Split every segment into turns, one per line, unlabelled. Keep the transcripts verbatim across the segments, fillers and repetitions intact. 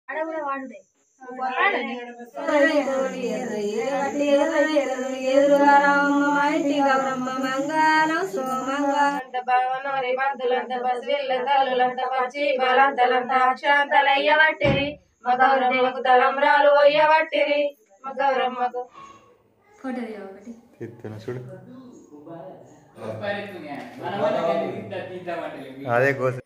గౌరమ్మకు తలంబ్రాలు పోయబట్టిరి మా గౌరమ్మకు చూడు అదే కోసం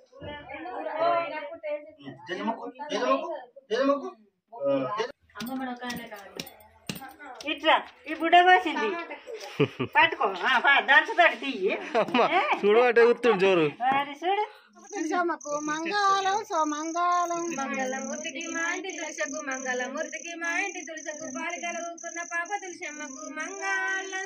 ఇట్లా ఈ బుడ్డ కోసింది పట్టుకో దంచుతాడు తీయి
చూడు అంటే గుర్తుడు జోరు
చూడు
సోమకు మంగళం సోమంగళం
మంగళమూర్తికి మా ఇంటి తులసకు మంగళమూర్తికి మా ఇంటి తులసకు పాలు కలుగుకున్న పాప తులసమ్మకు మంగళం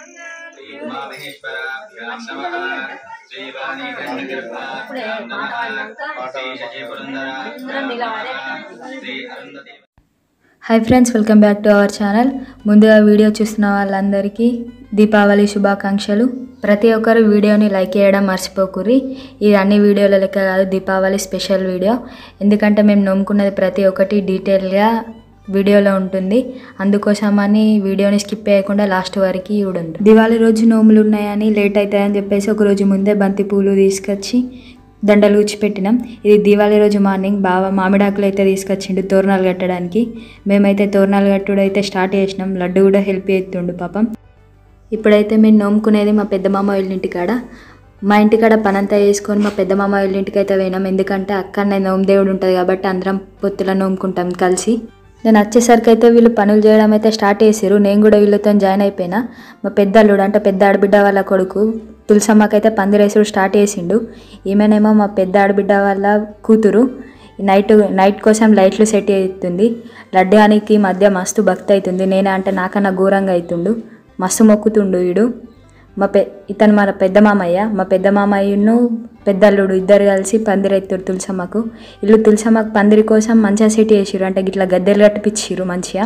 సోమంగళం.
Hi friends, welcome back to our channel. ముందుగా వీడియో చూస్తున్న వాళ్ళందరికీ దీపావళి శుభాకాంక్షలు. ప్రతి ఒక్కరు వీడియోని లైక్ చేయడం మర్చిపోకుర్రి. ఇది అన్ని వీడియోల లెక్క కాదు, దీపావళి స్పెషల్ వీడియో. ఎందుకంటే మేము నమ్ముకున్నది ప్రతి ఒక్కటి డీటెయిల్గా వీడియోలో ఉంటుంది. అందుకోసమని వీడియోని స్కిప్ చేయకుండా లాస్ట్ వరకు చూడండి. దివాళీ రోజు నోములు ఉన్నాయని లేట్ అవుతాయని చెప్పేసి ఒకరోజు ముందే బంతి పూలు తీసుకొచ్చి దండలు గుచ్చిపెట్టినాం. ఇది దీవాళీ రోజు మార్నింగ్ బావ మామిడాకులు అయితే తీసుకొచ్చిండు తోరణాలు కట్టడానికి. మేమైతే తోరణాలు కట్టుడు అయితే స్టార్ట్ చేసినాం. లడ్డు కూడా హెల్ప్ చేస్తుండు పాపం. ఇప్పుడైతే మేము నోముకునేది మా పెద్ద మామ వాళ్ళ ఇంటికాడ. మా ఇంటికాడ పనంతా వేసుకొని మా పెద్ద మామ వాళ్ళ ఇంటికి అయితే పోయినాం. ఎందుకంటే అక్కడనే నోము దేవుడు ఉంటుంది కాబట్టి అందరం పొత్తుల నోముకుంటాం కలిసి. నేను వచ్చేసరికి అయితే వీళ్ళు పనులు చేయడం అయితే స్టార్ట్ చేసారు. నేను కూడా వీళ్ళతో జాయిన్ అయిపోయినా. మా పెద్ద అల్లుడు అంటే పెద్ద ఆడబిడ్డ వాళ్ళ కొడుకు తులసమ్మకైతే పందిరేసుడు స్టార్ట్ చేసిండు. ఈమెనేమో మా పెద్ద ఆడబిడ్డ వాళ్ళ కూతురు. నైట్ నైట్ కోసం లైట్లు సెట్ అవుతుంది. లడ్డానికి మధ్య మస్తు భక్తి అవుతుంది. నేనే అంటే నాకన్నా ఘోరంగా అవుతుండు, మస్తు మొక్కుతుండు వీడు. మా పె ఇతను మన పెద్ద మామయ్య. మా పెద్ద మామయ్యను పెద్ద అల్లుడు ఇద్దరు కలిసి పందిరెత్తురు తులసమ్మకు. ఇల్లు తులసమ్మకు పందిరి కోసం మంచిగా సెట్ చేసిరు. అంటే గిట్లా గద్దెలు కట్టిపిచ్చిరు మంచిగా.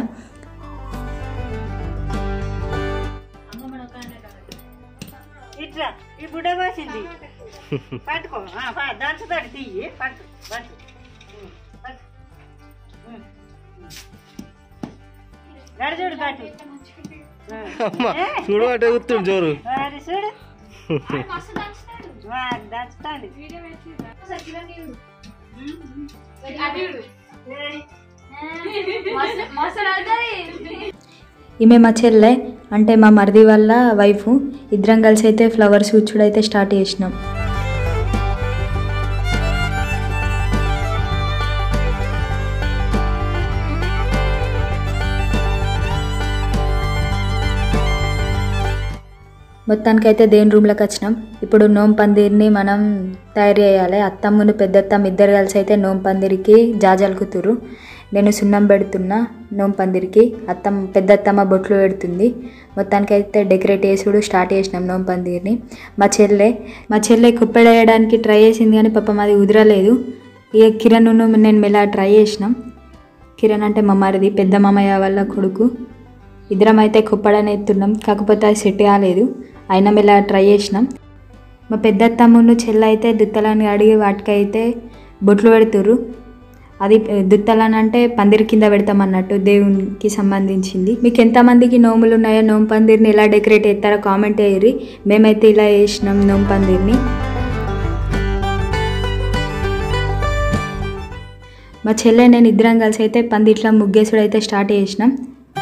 ఇట్లా ఈ బుడ్డ కోసింది పట్టుకో దంచుతాడు తీయి పట్టు పట్టు గడిచూడు కట్టు
చూడు అంటే గుర్తుడు జోరు
చూడు దంచుతాడు.
ఈమె మా చెల్లె అంటే మా మరిది వాళ్ళ వైఫ్. ఇద్దరం కలిసి అయితే ఫ్లవర్స్ కూర్చుడు అయితే స్టార్ట్ చేసినాం. మొత్తానికైతే దేని రూమ్లోకి వచ్చినాం. ఇప్పుడు నోం పందిరిని మనం తయారు చేయాలి. అత్తమ్మను పెద్దత్తమ్మ ఇద్దరు కలిసి అయితే నోం పందిరికి జాజలుకుతురు. నేను సున్నం పెడుతున్నా నోం పందిరికి. అత్తమ్మ పెద్దత్తమ్మ బొట్లు పెడుతుంది. మొత్తానికైతే డెకరేట్ చేసుడు స్టార్ట్ చేసినాం నోం పందిరిని. మా చెల్లె మా చెల్లె కుప్పెడేయడానికి ట్రై చేసింది కానీ పాపం అది కుదరలేదు. ఇక కిరణ్ నేను మెల్ల ట్రై చేసినాం. కిరణ్ అంటే మా మరిది పెద్ద మామయ్య వాళ్ళ కొడుకు. ఇద్దరం అయితే కుప్పడని ఎత్తున్నాం. కాకపోతే అది సెట్ కాలేదు. అయినా మెల్ల ట్రై చేసినాం. మా పెద్ద తమ్ముడు చెల్ల అయితే దుత్తలని అడిగి వాటికైతే బొట్లు పెడుతుర్రు. అది దుత్తలని అంటే పందిరి కింద పెడతామన్నట్టు దేవునికి సంబంధించింది. మీకు ఎంతమందికి నోములు ఉన్నాయో నోము పందిరిని ఎలా డెకరేట్ చేస్తారో కామెంట్ అయ్యి. మేమైతే ఇలా చేసినాం నోము పందిరిని. మా చెల్లె నేను ఇద్దరం కలిసి అయితే పందిట్లా ముగ్గేసుడు అయితే స్టార్ట్ చేసినాం.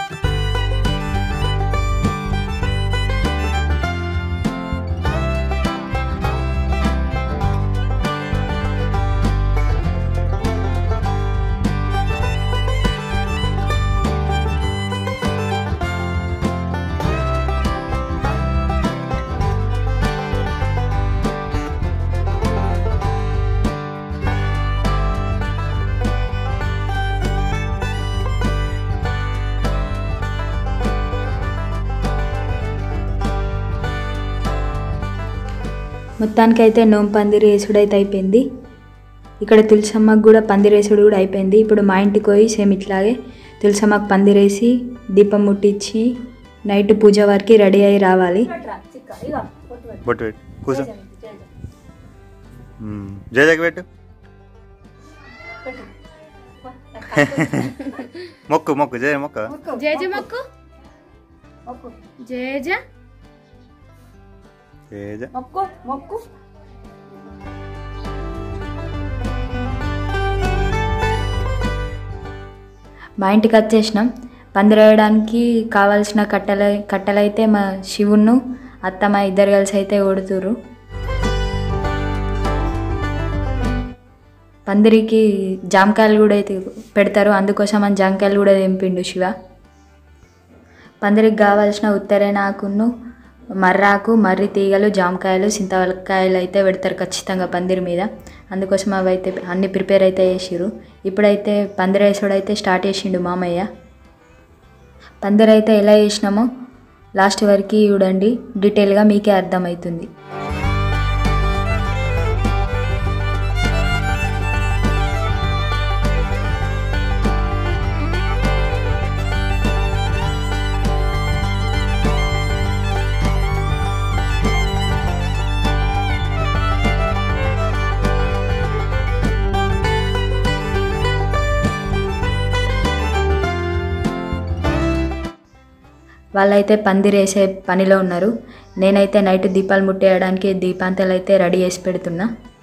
మొత్తానికైతే నోము పందిరి వేసుడు అయితే అయిపోయింది. ఇక్కడ తులసమ్మకు కూడా పందిరేసుడు కూడా అయిపోయింది. ఇప్పుడు మా ఇంటికి పోయి సేమ్ ఇట్లాగే తులసమ్మకు పందిరేసి దీపం ముట్టించి నైట్ పూజ వరకు రెడీ అయ్యి రావాలి.
మొక్కు మొక్కు జయ మొక్క
జయ జయ మొక్కు జయ జయ
జయ
మొక్కు మొక్కు
మా ఇంటికి వచ్చేసినాం. పందిరేయడానికి కావాల్సిన కట్టెల కట్టెలైతే మా శివును అత్తమ్మ ఇద్దరు కలిసి అయితే కొడుతురు. పందిరికి జామకాయలు కూడా అయితే పెడతారు, అందుకోసం అని జామకాయలు కూడా తెంపిండు శివ. పందిరికి కావాల్సిన ఉత్తరైన ఆకును మర్రాకు, మర్రి తీగలు, జామకాయలు, చింతకాయలు అయితే పెడతారు ఖచ్చితంగా పందిరి మీద. అందుకోసం అవి అయితే అన్ని ప్రిపేర్ అయితే చేసిరు. ఇప్పుడైతే పందిరి వేసుడు అయితే స్టార్ట్ చేసిండు మామయ్య. పందిరి అయితే ఎలా చేసినామో లాస్ట్ వరకు చూడండి, డీటెయిల్గా మీకే అర్థమవుతుంది. వాళ్ళైతే పందిరి వేసే పనిలో ఉన్నారు. నేనైతే నైట్ దీపాలు ముట్టేయడానికి దీపాంతలు అయితే రెడీ చేసి పెడుతున్నా.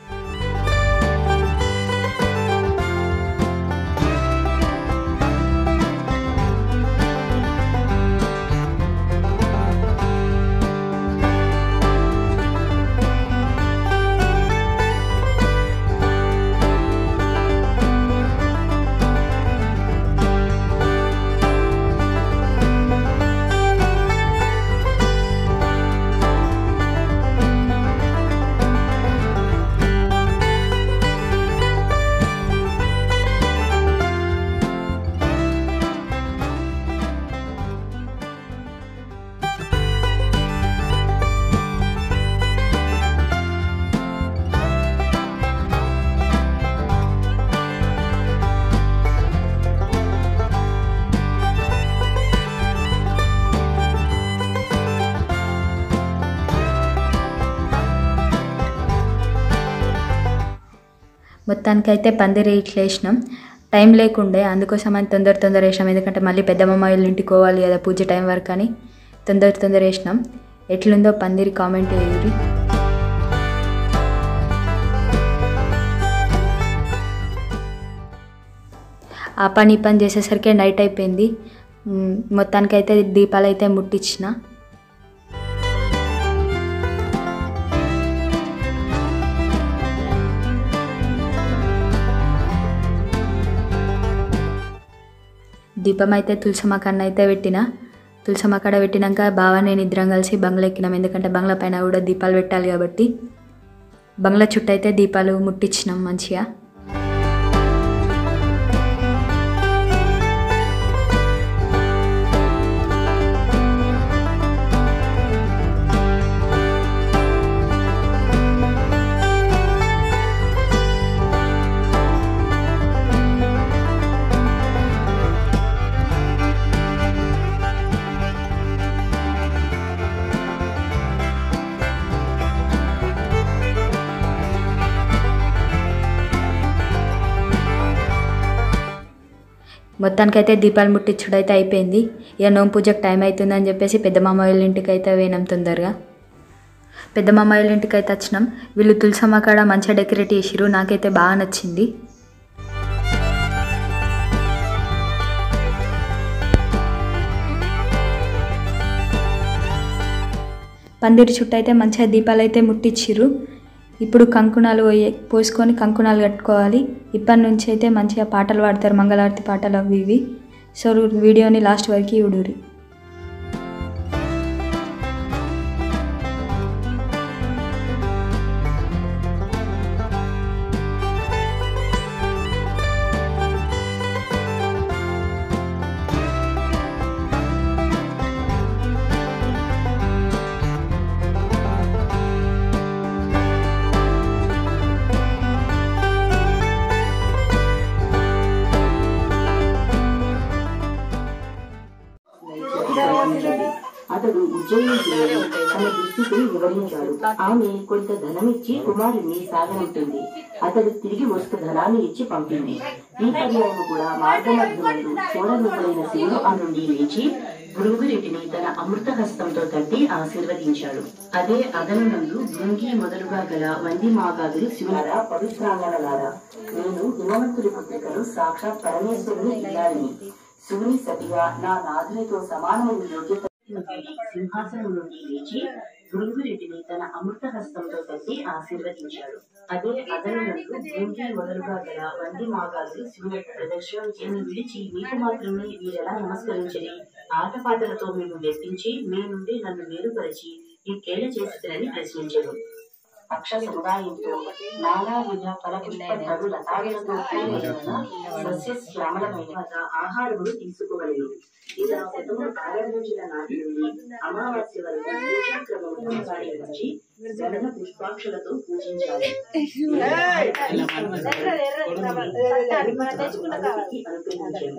మొత్తానికైతే పందిరి ఇట్లా వేసినాం. టైం లేకుండే, అందుకోసం అని తొందర తొందర వేసినాం. ఎందుకంటే మళ్ళీ పెద్దమ్మ వాళ్ళ ఇంటికి పోవాలి కదా పూజ టైం వరకు అని తొందర తొందర వేసినాం. ఎట్లుందో పందిరి కామెంట్ చేయండి. ఆ పని ఈ పని చేసేసరికి నైట్ అయిపోయింది. మొత్తానికైతే దీపాలు అయితే ముట్టించిన. దీపం అయితే తులసమ్మ కన్నా అయితే పెట్టిన. తులసమ్మ కాడ పెట్టినాక బావ నేను ఇద్దరం కలిసి బంగ్లా ఎక్కినాం. ఎందుకంటే బంగ్లా పైన కూడా దీపాలు పెట్టాలి కాబట్టి బంగ్లా చుట్టూ అయితే దీపాలు ముట్టించినాం మంచిగా. మొత్తానికైతే దీపాలు ముట్టించుడు అయితే అయిపోయింది. ఇక నోము పూజకు టైం అవుతుందని చెప్పేసి పెద్ద మామ వాళ్ళ ఇంటికి అయితే పోయినాం తొందరగా. పెద్ద మామ వాళ్ళ ఇంటికి అయితే వచ్చినాం. వీళ్ళు తులసమ్మ కాడ మంచిగా డెకరేట్ చేసిరు, నాకైతే బాగా నచ్చింది. పందిరి చుట్టూ అయితే మంచిగా దీపాలు అయితే ముట్టించిర్రు. ఇప్పుడు కంకుణాలు పోసుకొని కంకుణాలు కట్టుకోవాలి. ఇప్పటి నుంచి అయితే మంచిగా పాటలు పాడతారు, మంగళారతి పాటలు అవి ఇవి. సో వీడియోని లాస్ట్ వరకు చూడుర్రి.
అతడు ఉజ్జయిని తన దుస్థితిని వివరించాడు. ఆమె కొంత ధనమిచ్చి కుమారుణ్ణి సాగనంటుంది. అతడు తిరిగి వస్తు ధనాన్ని ఇచ్చి పంపింది. ఈ పర్యాయం కూడా మార్గమధ్యమందు చూడనుకైన శివుడు ఆ నుండి లేచి భృంగిరెడ్డిని తన అమృత హస్తంతో తట్టి ఆశీర్వదించాడు. అదే అదనందు భృంగి మొదలుగా గల వంది మాగాదులు శివులారా, పవిత్రాంగనలారా, నేను హిమవంతుడి పుత్రికలు సాక్షాత్ పరమేశ్వరుని ఇల్లాలని శివుని సతిగా నా నాథునితో సమానమైన యోగ్యత సింహాసనం నుండి లేచి భృంగిరెడ్డిని తన అమృత హస్తంతో తట్టి ఆశీర్వదించాడు. అదే అదనందు భృంగి మొదలుగా గల వంది మాగాదులు శివుని ప్రదక్షిణ విడిచి మీకు మాత్రమే వీరెలా నమస్కరించని ఆటపాటలతో మేము వెప్పించి మీ నుండి నన్ను వేరుపరిచి ఈ కేళ చేస్తుందని ప్రశ్నించారు. పక్ష సముదాయంతో నానావిధ ఫలపుష్ప లతాలతో సస్య శ్యామలమైన ఆహారములు తీసుకోవలేదు. ఇలా శతములు ప్రారంభించిన నాటి నుండి అమావాస్య వరకు పూజాక్రమం కొనసాగించి జలన పుష్పాక్షలతో పూజించాలి. అనుగ్రహించారు.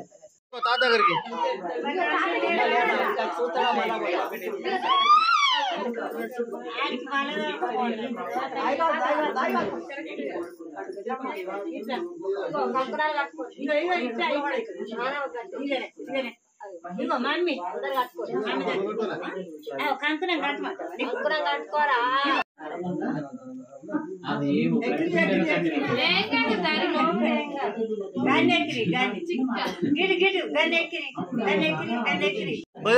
మమ్మీ కంకణం కంకణం కట్టుకోరా. గన్నెక్కిరి గిడి గిడి గన్నెక్కిరి గన్నెక్కిరి గన్నెక్కిరి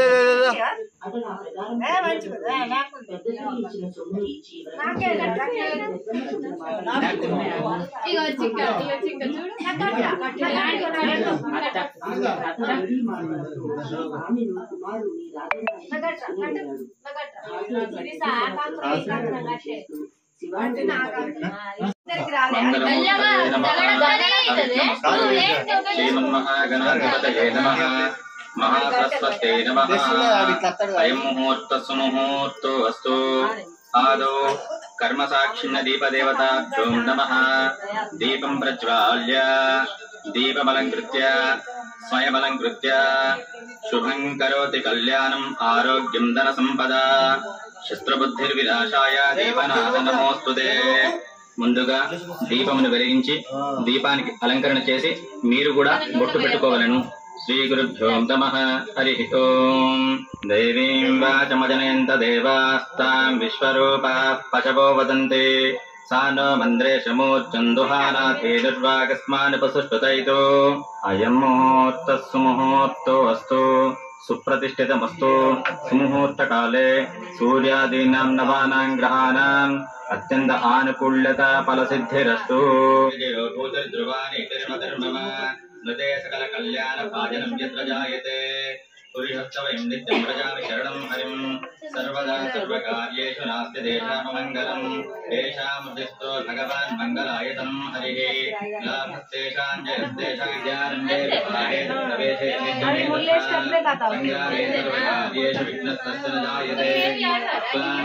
महासरस्वते नमः। अयं मुहूर्त सुमुहूर्तो अस्तु। आदौ कर्मसाक्षिण्य दीपदेवताभ्यो नमः। दीपं प्रज्वाल्य दीपमलङ्कृत्य स्वयमलङ्कृत्य शुभं करोति कल्याणम् आरोग्यं धनसम्पदा शस्त्रबुद्धिर्विनाशाय दीपनाथ नमोस्तुते। ముందుగా దీపమును వెలిగించి దీపానికి అలంకరణ చేసి మీరు కూడా బొట్టు పెట్టుకోవాలను. శ్రీ గురుభ్యో నమః. హరి ఓం. దేవీం వాచమజనయంత దేవాస్తాం విశ్వరూపా పశవో వదంతే సా నో మంద్రేషమూర్చందుహానాథే నిర్వాగస్మానుపసుష్టుతైతో అయం ముహూర్తః సుముహూర్తో అస్తు సుప్రతిష్ఠితమస్తు. సుముహూర్తకాలే సూర్యాదీనాం నవానాం గ్రహాణాం అత్యంత ఆనుకూల్యత ఫలసిద్ధిరస్తు. భూతిర్ధ్రువాణి తిరుమతిర్మమ నృతే సకల కళ్యాణ భాజనం యత్ర జాయతే పురుషోత్తమం నిత్యం ప్రజామి శరణం హరిం సర్వదా సర్వకార్యేషు నాస్తి దేశాపమంగళం తేషాం హృదిస్థో భగవాన్ మంగళాయతం హరిః లాభస్తేషాం జయస్తేషాం జ్ఞానందే వివాహే ప్రవేశే సంగ్రామే సర్వకార్యేషు విఘ్నస్తస్య న జాయతే త్వాం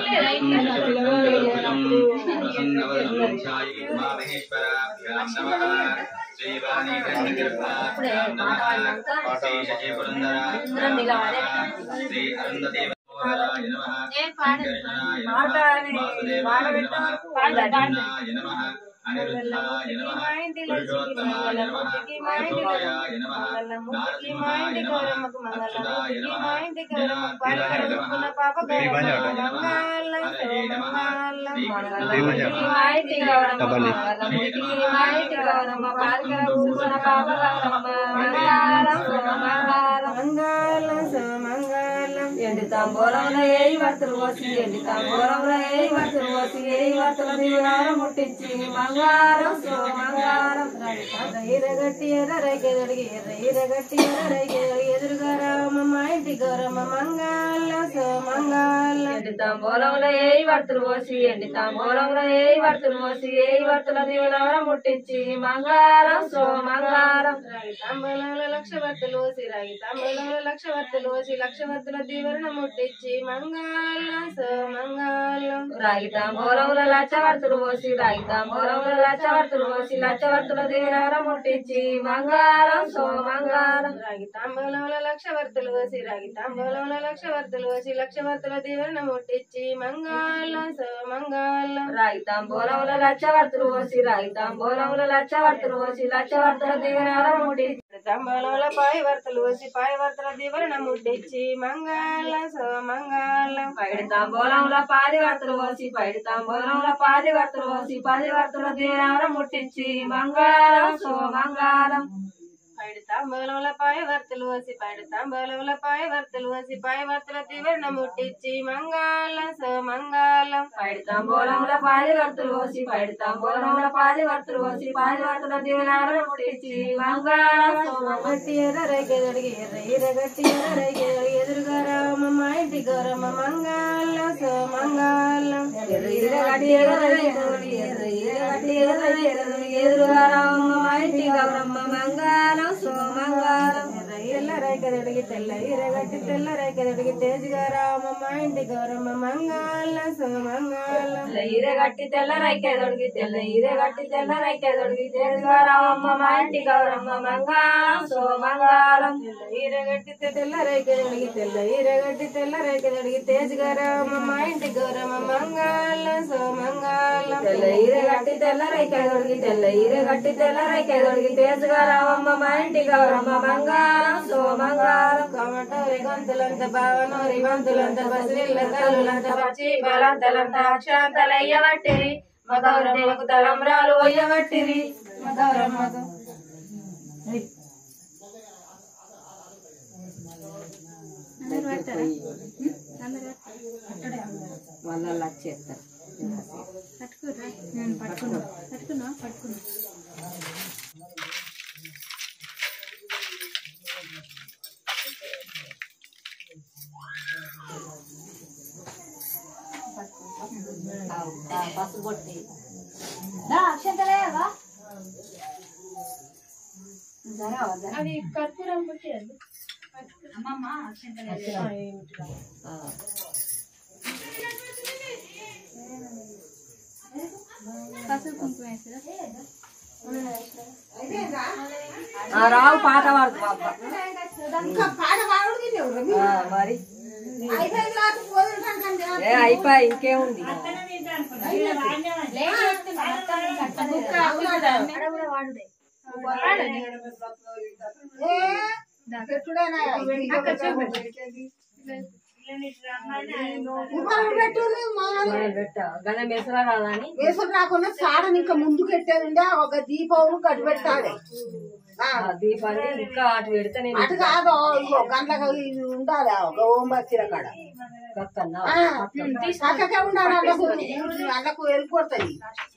భరతం ప్రసన్నవదనం ఛాయి ఉమామహేశ్వరాభ్యాం నమః. శ్రీవాణి కన్యగర్భాభ్యాం నమః. శ్రీ శశి పురందరాభ్యాం నమః. శ్రీ అరుంధతీ వరదరాయ నమః. సంకర్షణాయ నమః. వాసుదేవాయ నమః. అర్జునాయ నమః. అనిరుద్ధాయ నమః. పురుషోత్తమాయ నమః. అశోకాయ నమః. నారసింహాయ నమః. అచ్యుతాయ నమః. జనార్దనాయ నమః. శ్రీవాణాయ నమః. హరయే నమః. శ్రీకృష్ణాయ
ఎండి తాంబూలంలో ఏ వర్తలు పోసి ఎండి తాంబూలంలో ఏ వర్తలు పోసి ఏ వర్తల దివారం ముట్టించి మంగారం సో మంగారం ఎర్రగట్టి ఎర్రగట్టి ఎర్రగట్టి ఎర్రగట్టి ఎదురుగా రామమ్మ ఇంటి గౌరమ్మ మంగాళం సో మంగాళం. ఎండి తాంబూలంలో ఏ వర్తలు పోసి ఎండి తాంబూలంలో ఏ వర్తలు పోసి ఏ వర్తల దివారం ముట్టించి మంగారం సో మంగారం. రాగి తాంబూలంలో లక్ష వర్తలు పోసి రాగి తాంబూలంలో లక్ష వర్తలు పోసి లక్ష వర్తల దివరణ ముట్టించి మంగాళం సో మంగాళం. రాగి తాంబూలంలో లక్ష వర్తలు పోసి రాగి తాంబూలంలో లక్ష వర్తలు పోసి లక్ష వర్తల దీవెనవరం ముట్టించి మంగళం సోమంగళం
రాగి తాంబూలంలో లక్షవర్తులు వసి రాగి తాంబూలంలో లక్షవర్తులు వసి లక్షవర్తుల దీవెన ముట్టించి మంగళం సోమంగళం
రాగి తాంబూలంలో లక్షవర్తులు వసి రాగి తాంబూలంలో లక్షవర్తులు వసి లక్షవర్తుల దీవెనవరం ముట్టించి
తాంబూలంలో పాయి వర్తలు వసి పాయి వర్తల దీవెన ముట్టించి మంగళం సోమంగళం
పైడి తాంబూలంలో పాది వర్తలు వసి పైడి తాంబూలంలో పాది వర్తలు వసి పది వర్తల దీవెనవరం ముట్టించి మంగళం సోమంగళం
పైడి తాంబూలంలో పాయి వర్తలు వసి పైడి తాంబూలంలో పాయి వర్తలు వసి పాయి వర్తల దీవెన ముట్టించి మంగళం సోమంగళం
పైడి తాంబూలంలో పాది వర్తలు వసి పైడి తాంబూలంలో పాది వర్తలు వసి పాది వర్తల దీవెనవరం ముట్టించి మంగళం
గట్టి ఎర్ర రైకె దొడిగి ఎర్ర ఎర్ర గట్టి ఎర్ర రైకె దొడిగి ఎదురుగా రామమ్మ ఇంటి గౌరమ్మ మంగళం సోమంగళం
ఎర్ర ఎర్ర గట్టి ఎర్ర రైకె దొడిగి ఎర్ర ఎర్ర గట్టి ఎర్ర రైకె దొడిగి ఎదురుగా రామమ్మ ఇంటి గౌరమ్మ మంగళం సోమంగళం
ఎల్ల రైకె దొడిగి తెల్ల ఎర్ర గట్టి తెల్ల రైకె దొడిగి తేజుగా రామమ్మ ఇంటి గౌరమ్మ మంగళం సోమంగళం
ఈరె గట్టి తెల్ల రైకె దొడిగి తెల్ల ఈరె గట్టి తెల్ల రైకె దొడిగి తేజుగా రామమ్మ మా ఇంటి గౌరమ్మ మంగళం సోమంగళం
ఈరగట్టి తెల్ల రైకె దొడిగి తెల్ల ఈరగట్టి తెల్ల రైకె దొడిగి తేజుగా రామమ్మ ఇంటి గౌరమ్మ మంగళం సోమంగళం
తెల్ల ఈరె గట్టి తెల్ల రైకె దొడిగి తెల్ల ఈరె గట్టి తెల్ల రైకె దొడిగి తేజుగా రామమ్మ మా ఇంటి గౌరమ్మ మంగళం సోమంగళం
కమటోరి గొంతులంత బావనోరి గొంతులంత బసిరిల్ల తల్లులంత పచ్చి బలంతలంత అక్షాంతలయ్యవట్టిరి మా గౌరమ్మకు తలంబ్రాలు అయ్యవట్టిరి మా గౌరమ్మకు
వాళ్ళ వచ్చేస్తారు
పట్టుకున్నా పట్టుకున్నా పట్టుకున్నా
పసుపు కొట్టి
అక్షంతలేవా
అది కర్పూరం పుట్టేది
అమ్మమ్మ అక్షంతలే పసుపు కుంకుమ వేస్తారా
రావు పాట పాడు మరి ఏ అయిపోయి ఇంకేముంది గణం వేసరా రాదని
వేసుడు రాకుండా సాడని ఇంకా ముందుకు పెట్టానండి ఒక దీపం కట్టు పెట్టాలి
దీపాన్ని ఇంకా అటు పెడితే నేను
అటు కాదు ఇగో గంటలకు ఇది ఉండాలి ఒక ఓంబచ్చిల కాడ
కక్కన్నా
చక్కగా ఉండాలి అల్లకు అల్లకు వెళ్ళిపోతాయి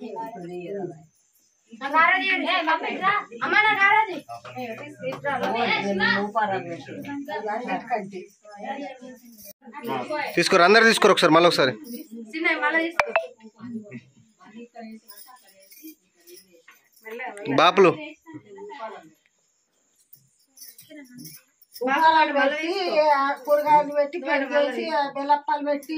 తీసుకోరు అందరు తీసుకోరు ఒకసారి మళ్ళీ ఒకసారి బాపులు
కూరగాయలు పెట్టి కూరగాయలు పెట్టి పెరిగేసి బెల్లప్పాలు పెట్టి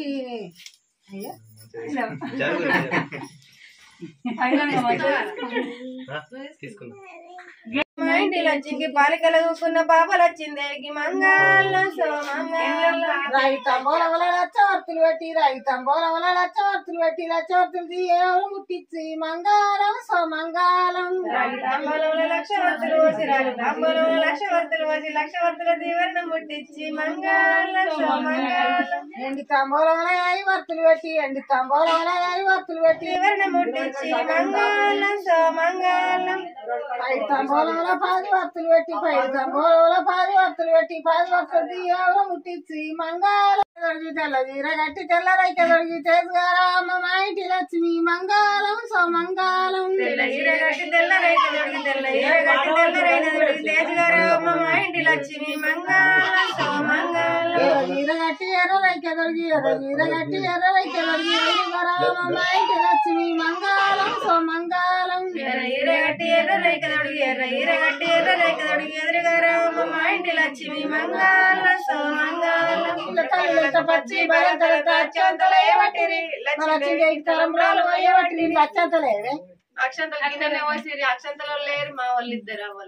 మా ఇంటి లచ్చింకి పాలికలు కూకున్న పాపలు వచ్చిందే మంగళం సోమంగళం
రాగి తంబోలవల లచ్చవర్తులు పెట్టి రాగి తంబోలవల లచ్చవర్తులు పెట్టి లచ్చవర్తులు తీయవరు ముట్టించి మంగారం సోమంగాలం
రాగి తాంబూలంలో లక్షవర్తులు వచ్చి రాగి తాంబూలంలో లక్షవర్తులు వచ్చి లక్షవర్తుల దీవెన ముట్టించి మంగళం సోమంగళం
ఎండి తంబోలవల యాయి వర్తులు పెట్టి ఎండి తంబోలవల యాయి వర్తులు పెట్టి
దీవెన ముట్టించి మంగళం సోమంగళం
పైడి తంబోలవల పాది వర్తులు పెట్టి పైడి తంబోలవల పాది వర్తులు పెట్టి పాది వర్తులు తీయవరు ముట్టించి మంగారం తెల్ల జీర గట్టి తెల్ల రైక దొరికి తేజగారామ మా ఇంటి లక్ష్మి మంగాళం సోమంగాళం
తెల్ల ఈర గట్టి తెల్ల రైక దొరికి తెల్ల ఈర గట్టి తెల్ల రైక దొరికి తేజగారామ మా ఇంటి లక్ష్మి మంగళం సోమంగళం
జీర గట్టి ఎర్ర రైక దొరికి ఎర్ర జీర గట్టి ఎర్ర రైక దొరికి తేజగారామ మా ఇంటి లక్ష్మి మంగాళం సోమంగాళం
ఎర్ర ఈర గట్టి ఎర్ర రైక దొరికి ఎర్ర ఈర గట్టి ఎర్ర రైక దొరికి ఎదురుగారామ మా ఇంటి లక్ష్మి మంగళం సోమంగళం
పచ్చి బలంతల అత్యంతలే వట్టిరి లక్ష్మి తలంబ్రాలు అయ్యవట్టిరి అత్యంతలేవే
అక్షంతలు గిన్నెనే పోసిరి అక్షంతలు లేరు మా వాళ్ళు ఇద్దరు అవ్వాలి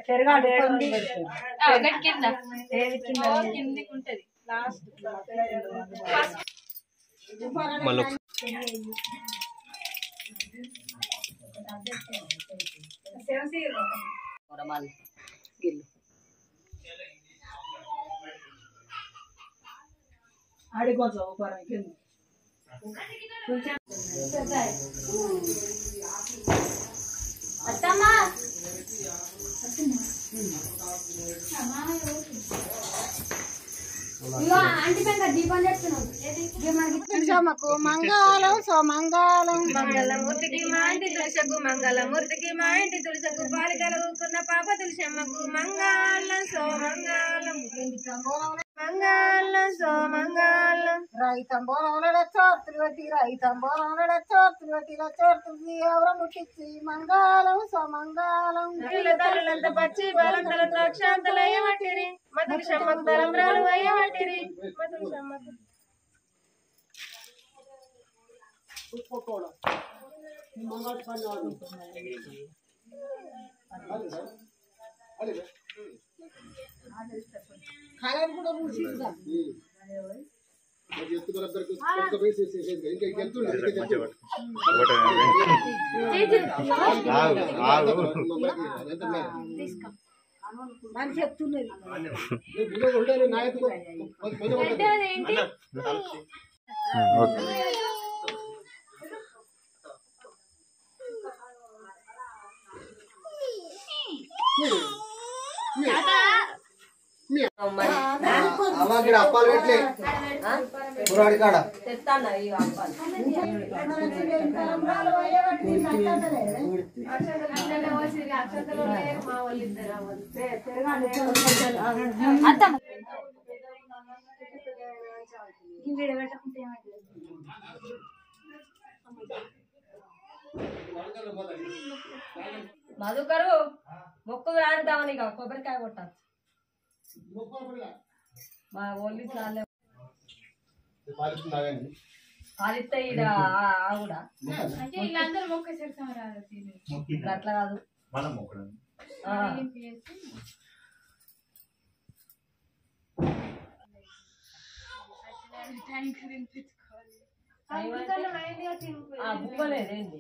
కిందికి ఉంటది
మళ్ళీ
తులసమ్మకు మంగళం సోమంగళం
మంగళమూర్తికి మా ఇంటి తులసకు మంగళమూర్తికి మా ఇంటి తులసకు పాలు కలుగుకున్న పాప తులసమ్మకు మంగళం సోమంగళం మంగళం సోమంగళం
రైతం బోనంలో చోర్తులు పెట్టి రైతం బోనంలో చోర్తులు పెట్టి చోర్తులు ఎవరు ముట్టించి మంగళం సోమంగళం
తల్లులంతా పచ్చి బాలంతలతో అక్షాంతలు అయ్యమట్టిరి మా తులసమ్మకు తలంబ్రాలు అయ్యమట్టిరి మా తులసమ్మకు
కలర్ కూడా పూసిద్దాం అని చెప్తున్నది
అప్పాలు పెట్టలే పురాడి కాడ
తెస్తాను ఈ అప్పాలు
అక్షంతలు లేరు మా వాళ్ళు ఇద్దరు అవ్వాలి
మధుకరు మొక్కు రానిద్దామని ఇక కొబ్బరికాయ కొట్టాలి మా ఒళ్ళు చాలే పాలిస్తే ఈడ కూడా అట్లా కాదు బువ్వలేదేంటి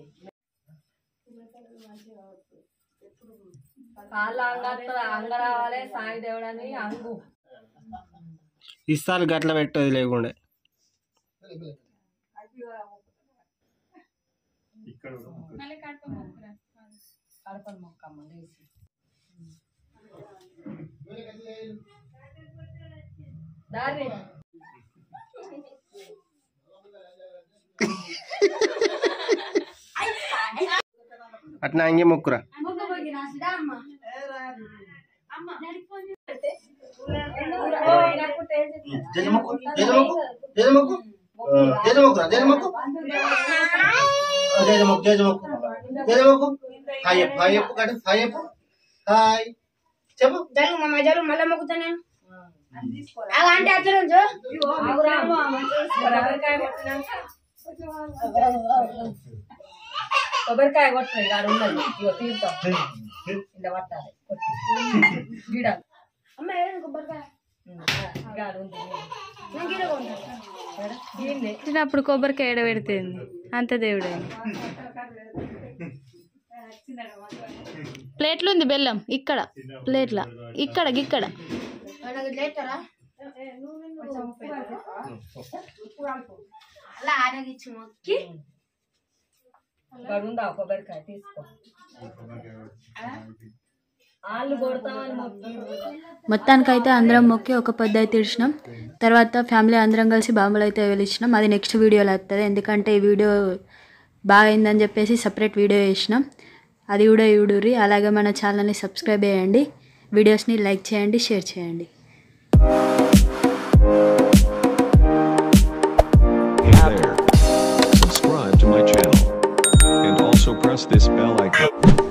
కాళ్ళ అంగ అంగ రావాలి సాయి దేవుడని అంగు
ఇస్తాలు గట్ల పెట్టదు లేకుండే
కడపలు మొక్కమ్మ లేచి దారి
అట్లా అంగే మొక్కురా
చెప్పు జరుగు మా జరుగు మళ్ళీ మొక్కుతా నేను అంటే అట్లా
కొబ్బరికాయ కొట్టాయి గాడు ఉన్నది ఇగో తీర్థం ఇలా పట్టాలి గీడ
అమ్మ ఏడు కొబ్బరికాయ
గాడు ఉంది
అప్పుడు కొబ్బరికాయ ఎడబెడితే అంత దేవుడే ప్లేట్లు ఉంది బెల్లం ఇక్కడ ప్లేట్ల ఇక్కడ ఇక్కడ
అలా ఆరగించి మొక్కి
గడుందా కొబ్బరికాయ తీసుకో ఆళ్ళు కొడతామని మొక్కి
మొత్తానికైతే అందరం మొక్కి ఒక పొద్దు అయితే ఇచ్చినాం. తర్వాత ఫ్యామిలీ అందరం కలిసి బాంబులు అయితే వెలిచినాం. అది నెక్స్ట్ వీడియోలో వస్తుంది, ఎందుకంటే ఈ వీడియో బాగా అయిందని చెప్పేసి సపరేట్ వీడియో చేసినాం. అది కూడా చూడుర్రి. అలాగే మన ఛానల్ని సబ్స్క్రైబ్ చేయండి, వీడియోస్ని లైక్ చేయండి, షేర్ చేయండి.
Hey there. Subscribe to my channel and also press this bell icon.